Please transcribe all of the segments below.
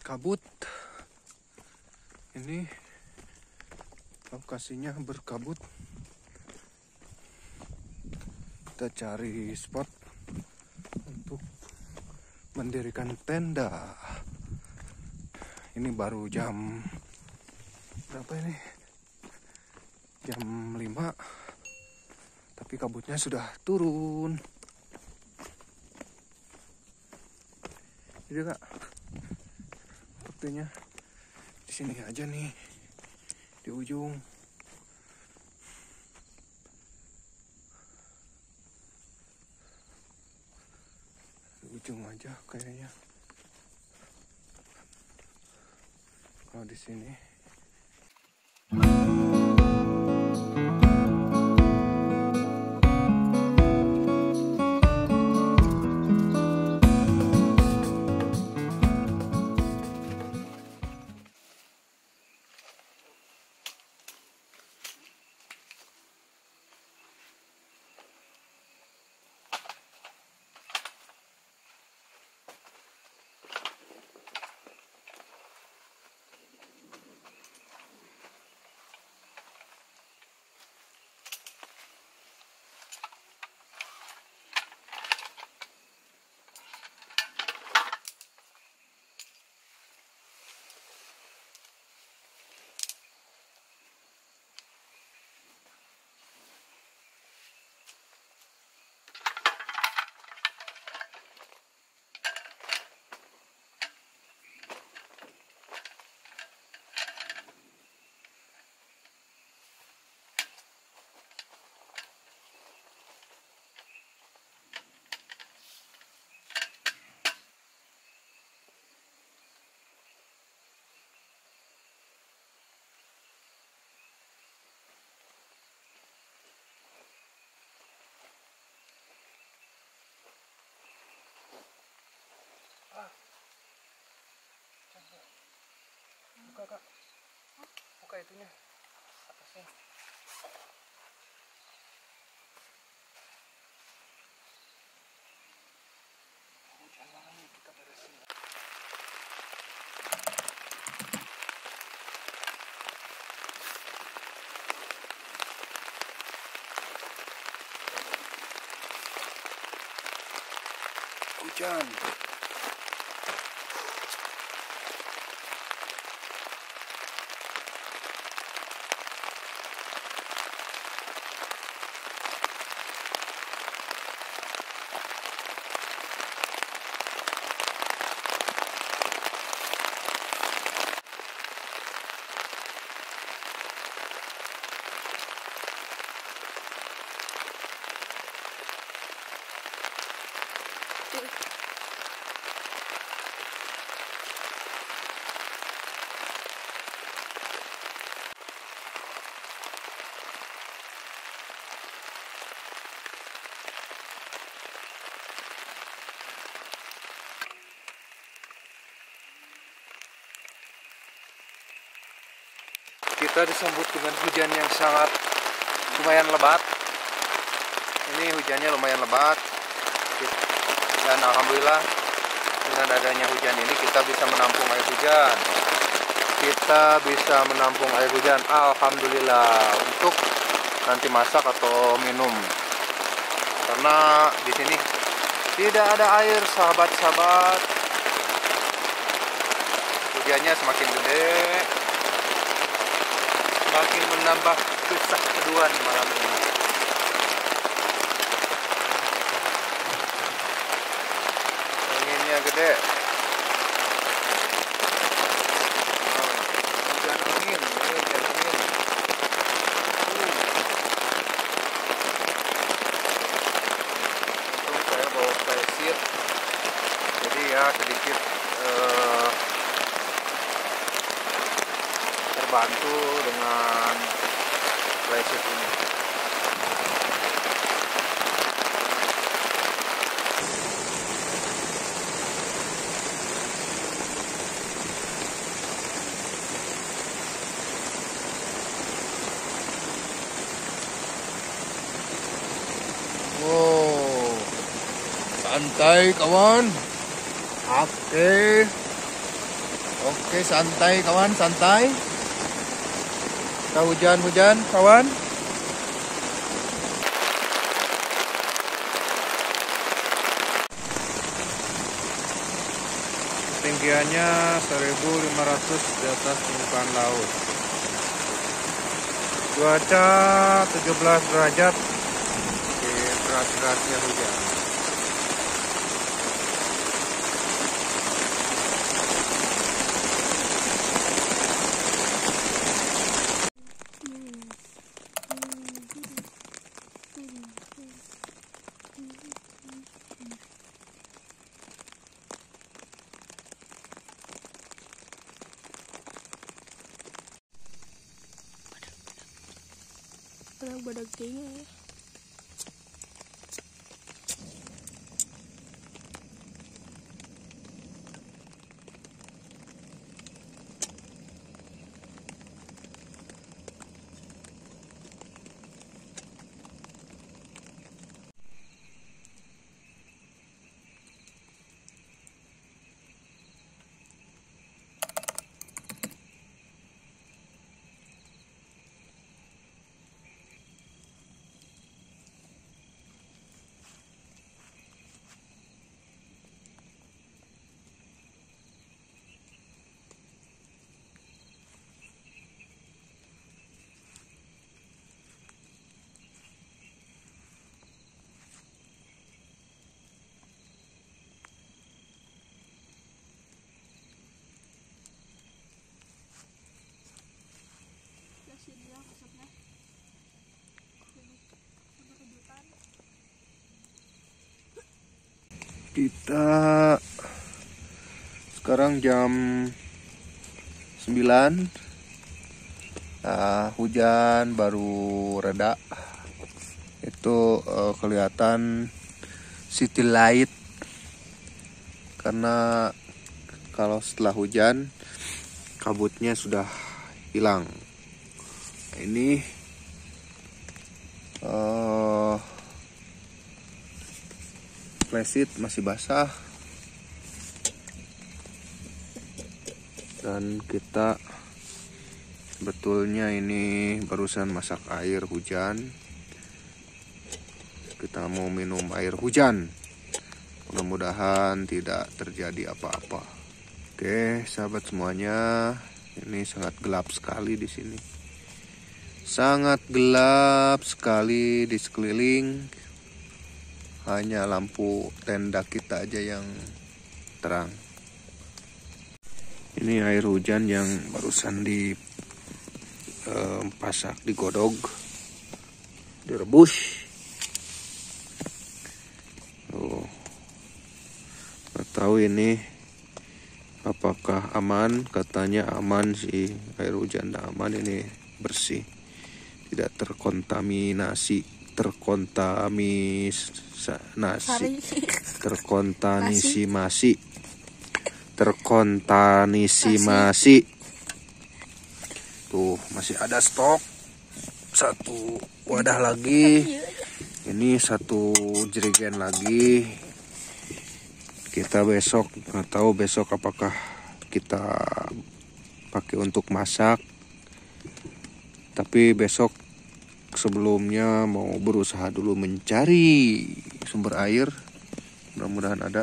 kabut. Ini lokasinya berkabut. Kita cari spot untuk mendirikan tenda. Ini baru jam berapa ini? Jam 5. Tapi kabutnya sudah turun. Jadi Kak, sepertinya di sini aja nih, di ujung. Di ujung aja kayaknya. Kalau di sini. Buka Kak, buka itunya, atasnya. Hujan banget, kita beresin. Hujan. Kita disambut dengan hujan yang sangat lumayan lebat. Ini hujannya lumayan lebat. Dan alhamdulillah dengan adanya hujan ini kita bisa menampung air hujan. Alhamdulillah, untuk nanti masak atau minum. Karena di sini tidak ada air, sahabat-sahabat. Hujannya semakin gede, semakin menambah kisah keduan malam ini. Anginnya gede. Hujan angin. Untung saya bawa flysheet, jadi ya sedikit terbantu dengan flysheet ini. Wow, santai kawan. Oke. Oke, santai kawan, santai. Kita hujan-hujan kawan. Ketinggiannya 1.500 di atas permukaan laut. Cuaca 17 derajat. Oke, deras-derasnya hujan. Badak kayaknya ya. Kita sekarang jam 9. Nah, hujan baru reda. Itu kelihatan city light. Karena kalau setelah hujan kabutnya sudah hilang. Nah, ini flashlight masih basah dan kita sebetulnya ini barusan masak air hujan. Kita mau minum air hujan, mudah-mudahan tidak terjadi apa-apa. Oke sahabat semuanya, ini sangat gelap sekali di sini, sangat gelap sekali di sekeliling. Hanya lampu tenda kita aja yang terang. Ini air hujan yang barusan dipasak, digodog, direbus. Nggak tahu ini apakah aman. Katanya aman sih, air hujan aman, ini bersih, tidak terkontaminasi. Terkontaminasi. Tuh masih ada stok satu wadah lagi. Ini satu jerigen lagi. Kita besok nggak tahu besok apakah kita pakai untuk masak, tapi besok sebelumnya mau berusaha dulu mencari sumber air, mudah-mudahan ada.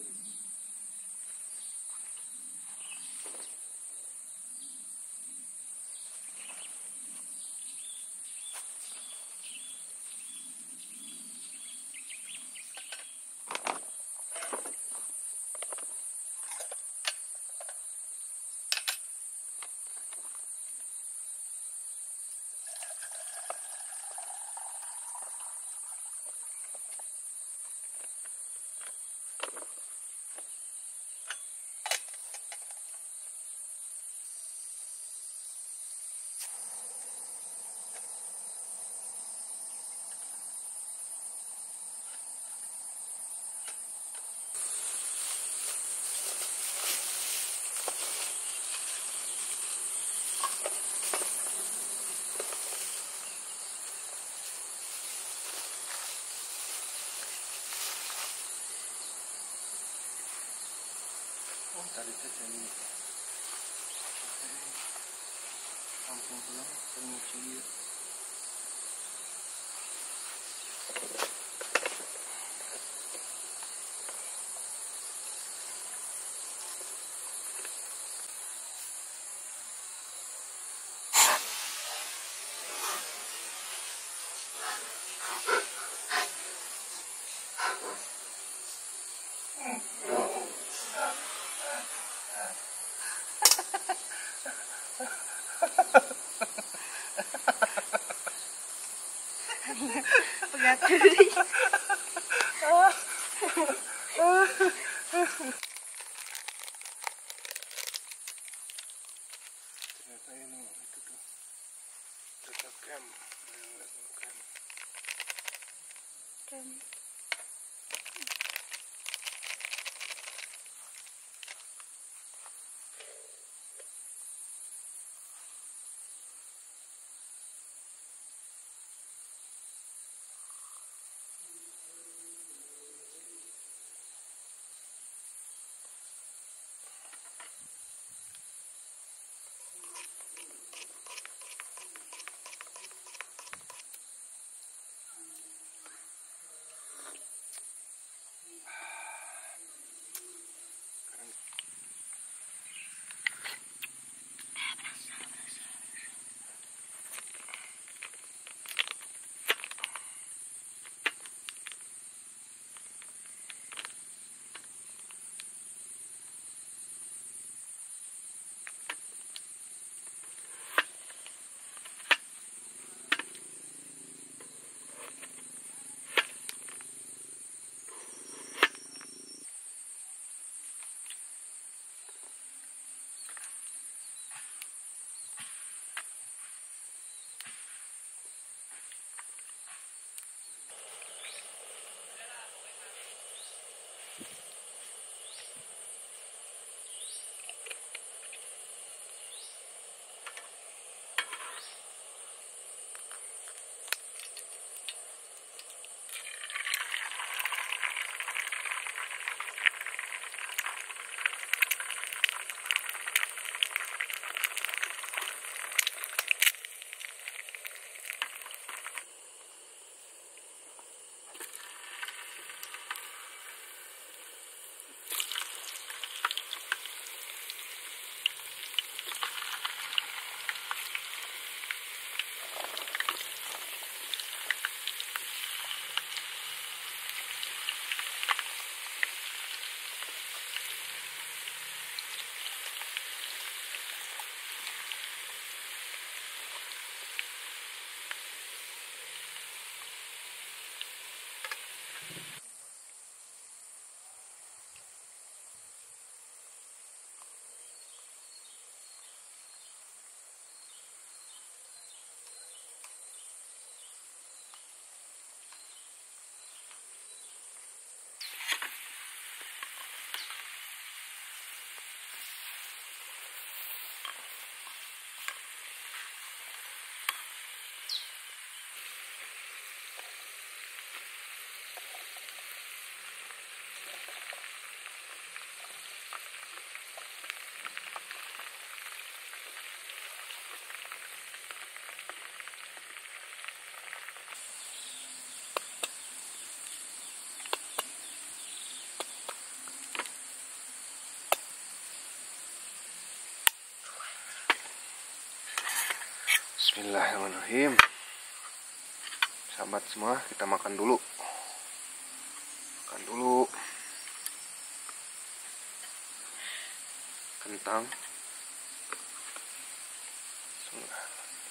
Oh, tadi teh jadi kampung pulang penguci. Ternyata ini itu tuh dekat camp. Bismillahirrahmanirrahim. Sahabat semua, kita makan dulu. Makan dulu. Kentang. Bismillah.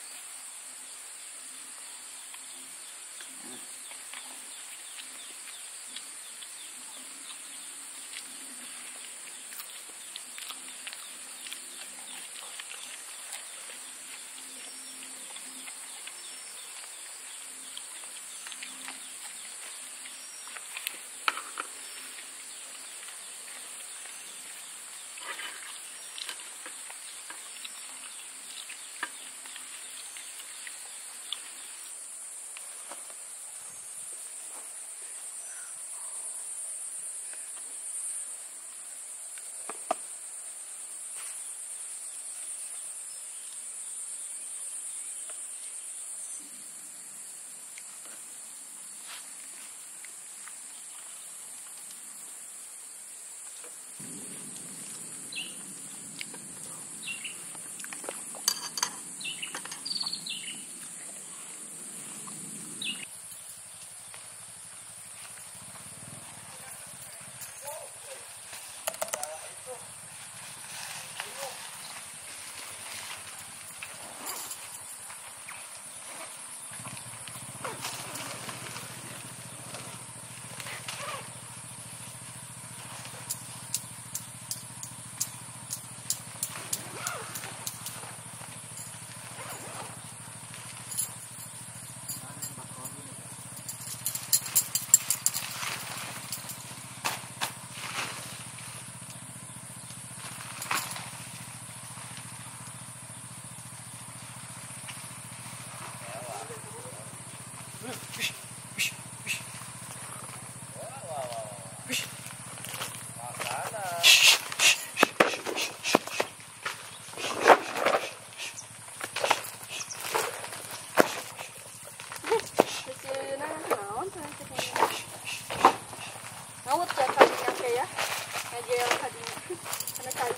Ngawut ya kalinya kayak aja yang tadi kena kali.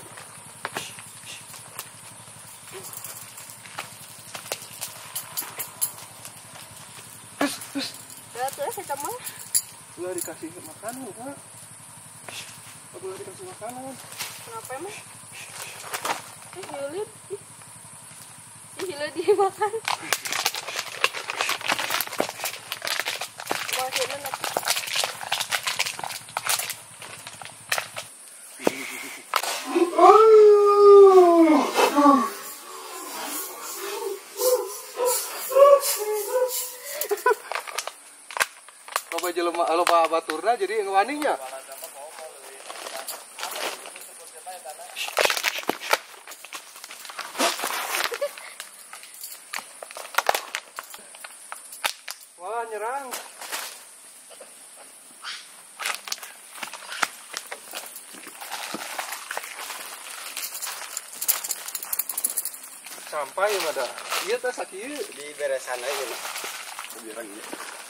Ya tuh saya mah. Udah dikasih makanan, Kak. Udah dikasih makanan. Kenapa emang? Hilir. Hilir dimakan. Masih enak. Coba jelema loba baturna jadi ngewaninya. Wah, nyerang. Sampai ada. Iya teh sakieu di beresan aja. biar